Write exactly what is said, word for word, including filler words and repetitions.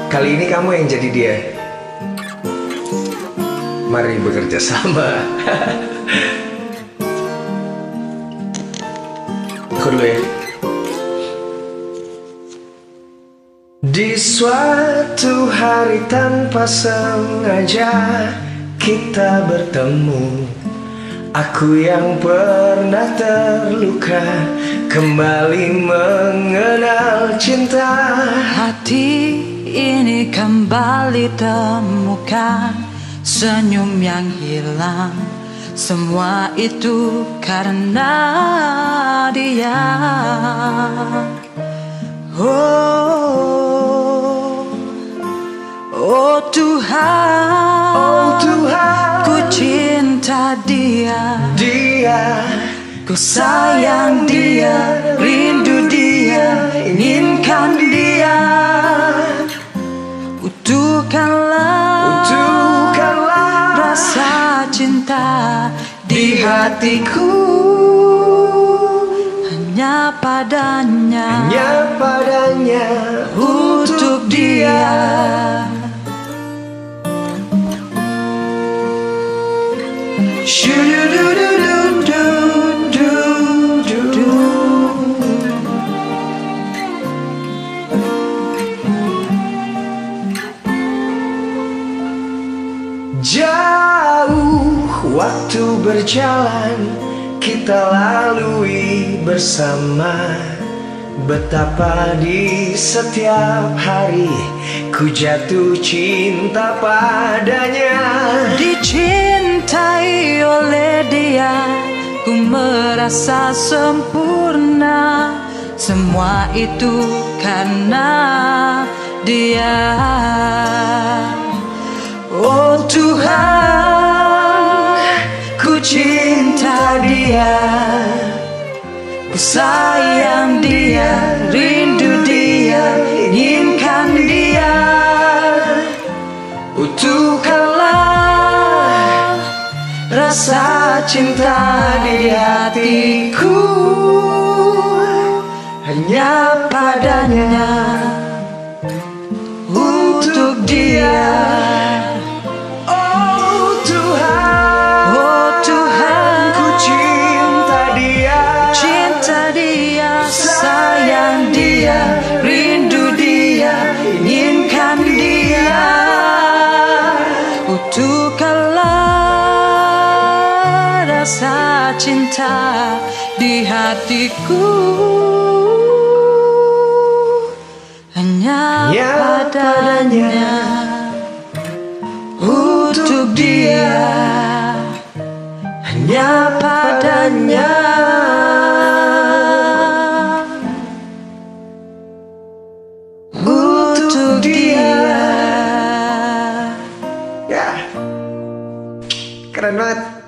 Kali ini kamu yang jadi dia. Mari bekerja sama. Aku dulu ya. Di suatu hari tanpa sengaja kita bertemu. Aku yang pernah terluka kembali mengenal cinta. Hati ini kembali temukan senyum yang hilang. Semua itu karena dia. Oh, oh Tuhan, Oh Tuhan, ku cinta dia. Dia, Ku sayang dia, rindu dia, inginkan dia. Utuhkanlah, utuhkanlah rasa cinta di hatiku. Hanya padanya, hanya padanya, untuk dia. Shu-du-du-du-du-du-du-du. Jauh waktu berjalan kita lalui bersama. Betapa di setiap hari ku jatuh cinta padanya. Dicintai oleh dia, ku merasa sempurna. Semua itu karena dia. Oh Tuhan, ku cinta dia. Ku sayang dia, rindu dia, inginkan dia. Utuhkanlah rasa cinta di hatiku. Hanya padanya, untuk dia. Oh Tuhan, Oh Tuhan, ku cinta dia. cinta dia, sayang dia, rindu dia, inginkan dia. Utuhkanlah rasa cinta di hatiku. Hanya padanya, untuk dia. Hanya padanya, untuk dia. Ya, keren banget.